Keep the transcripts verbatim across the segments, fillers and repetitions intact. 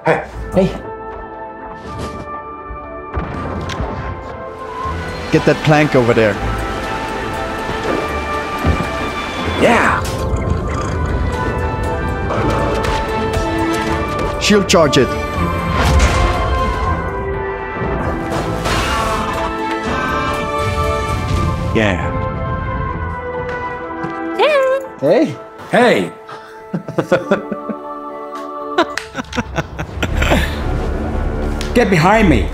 はい。 はい。 Get that plank over there. Yeah. Shield charge it. Yeah. Hey. Hey. Get behind me.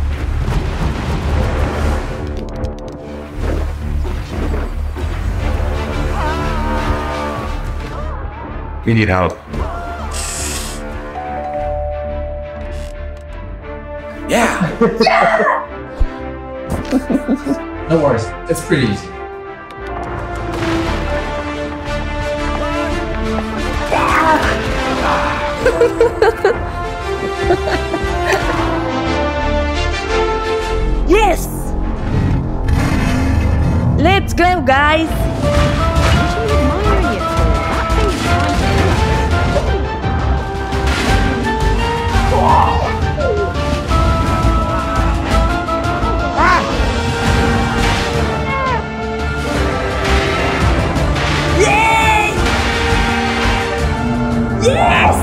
We need help. Yeah. No worries. It's pretty easy. Yes! Let's go, guys! Yay! Yes!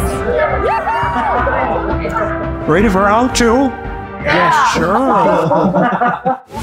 Ready for round two? Yeah, sure.